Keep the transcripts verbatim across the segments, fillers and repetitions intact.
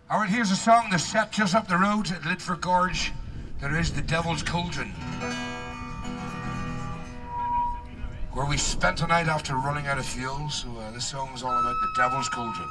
All right, here's a song that's set just up the road at Lidford Gorge. There is the Devil's Cauldron, where we spent a night after running out of fuel. So uh, this song is all about the Devil's Cauldron.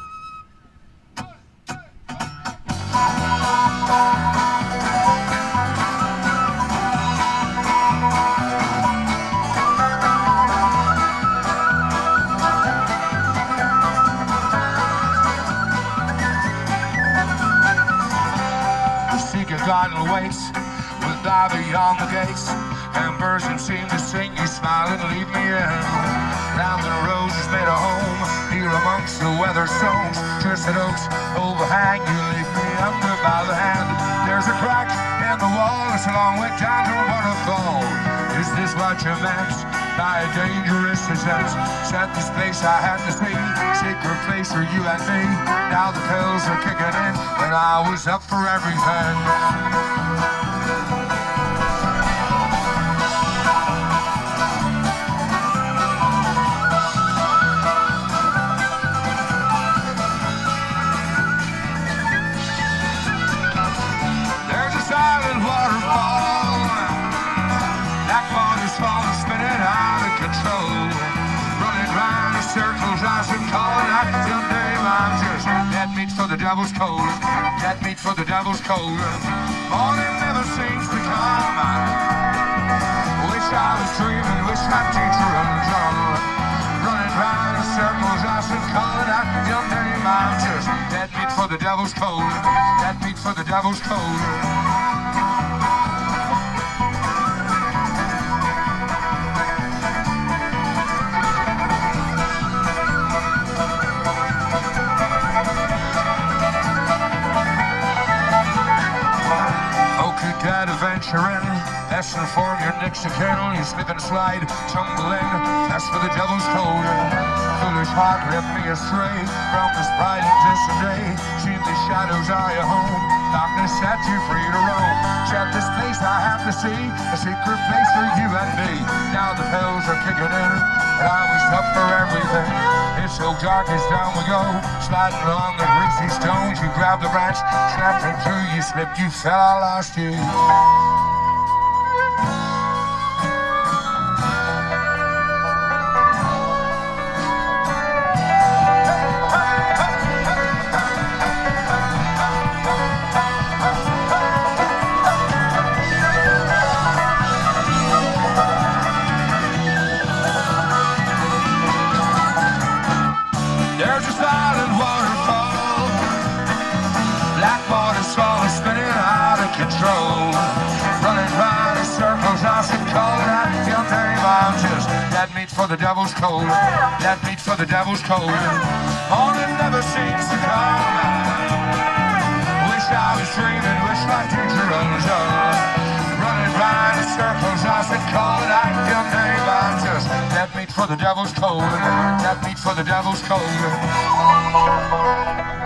Garden waits will die beyond the gates, and birds can seem to sing you smile and leave me in. Round the roses made a home here amongst the weather stones, twisted oaks overhang, you leave me under by the hand. There's a crack in the wall, it's a long way down to a waterfall. Is this what you meant by a dangerous descent? Set this place I had to see, secret place for you and me. Now the pills are kicking in, and I was up for everything. There's a silent waterfall, black water's falling, spinning out of control, running round in circles. I should call it out till day. I'm just dead meat for the devil's cold, dead meat for the devil's cold. Morning never seems to come. Wish I was dreaming, wish my teacher was on. Running round in circles, I should call it out your name. I'm just dead meat for the devil's cold, dead meat for the devil's cold. Adventuring, lesson form your next account. You slip and slide, tumble in, that's for the devil's cold. Foolish heart left me astray from this bright and distant day. See the shadows are your home, darkness set you free to roam. Check this place I have to see, a secret place for you and me. Now the bells are kicking in, and I was up for everything. It's so dark as down we go, sliding along the greasy stones. You grabbed the branch, snapped it through, you slipped, you fell, I lost you. There's a silent waterfall, black water's falling, spinning out of control, running round in circles. I should call it out your name. I'm just dead meat for the devil's cold, dead meat for the devil's cold. Morning never seems to come. Wish I was dreaming, wish my teacher was on. Running round in circles, I should call it out your name. I'm just dead meat for the devil's cold, dead meat for the devil's cold.